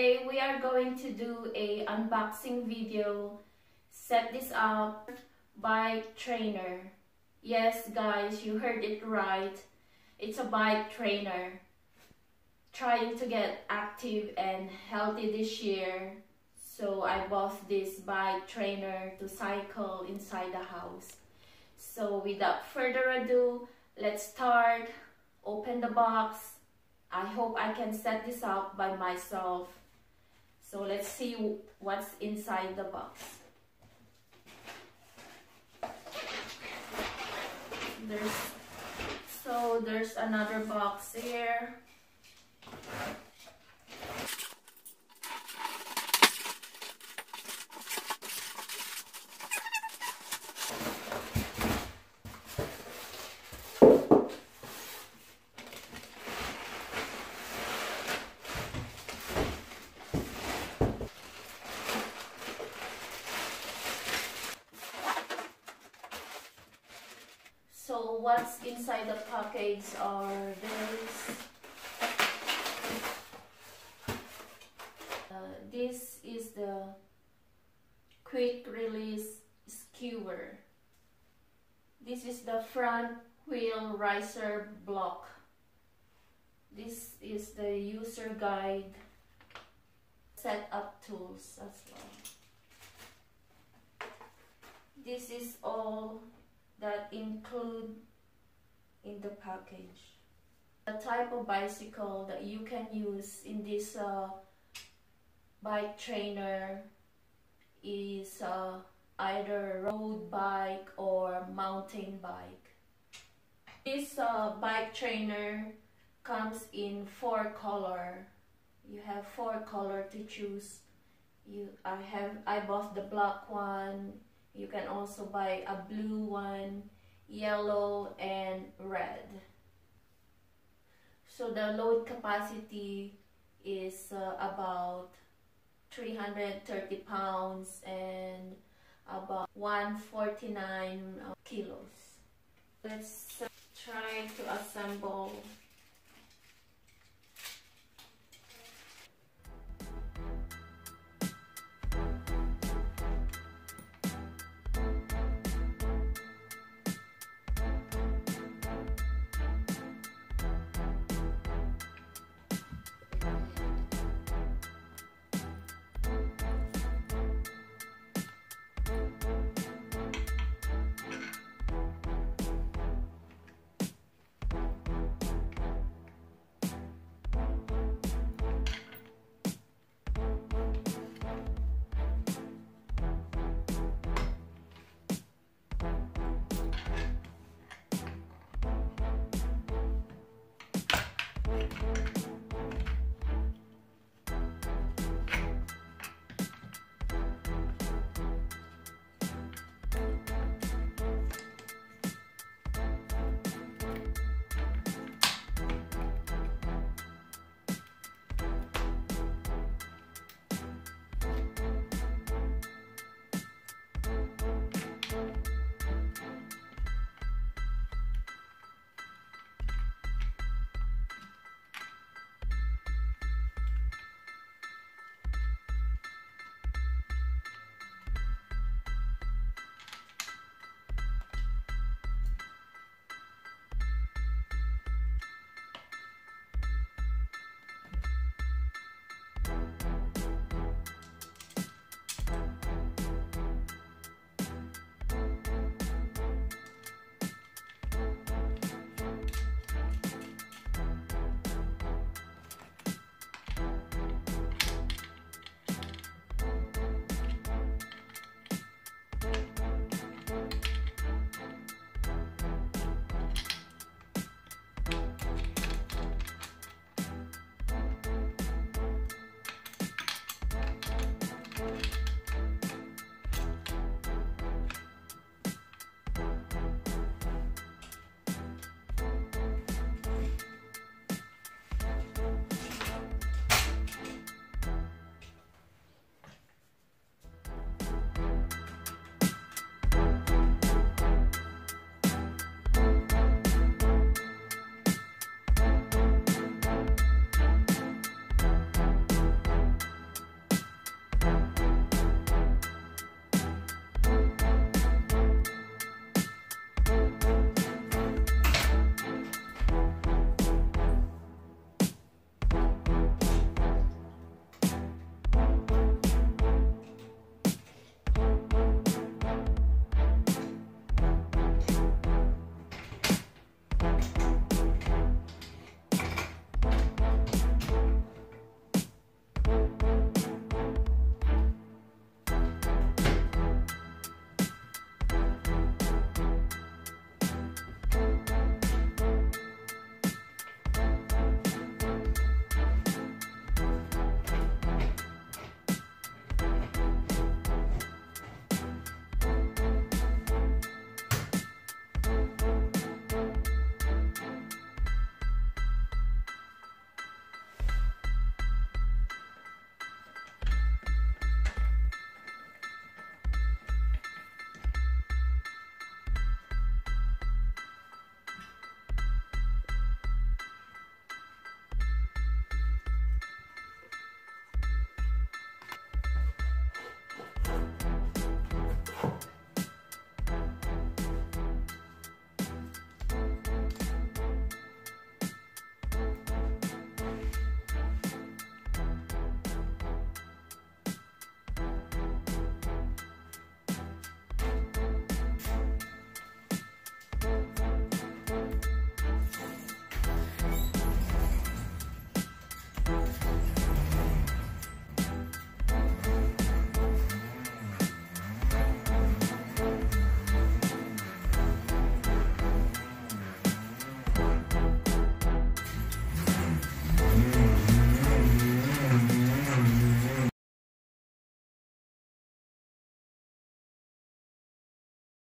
Today we are going to do a unboxing video. Set this up, bike trainer. Yes guys, you heard it right. It's a bike trainer. Trying to get active and healthy this year. So I bought this bike trainer to cycle inside the house. So without further ado, let's start. Open the box. I hope I can set this up by myself. So let's see what's inside the box. There's another box here. So what's inside the package are this is the quick release skewer. This is the front wheel riser block. This is the user guide, setup tools as well. This is all that include in the package. The type of bicycle that you can use in this bike trainer is either road bike or mountain bike. This bike trainer comes in 4 colors. You have 4 colors to choose. I bought the black one. You can also buy a blue one, yellow, and red. So the load capacity is about 330 pounds and about 149 kilos. Let's try to assemble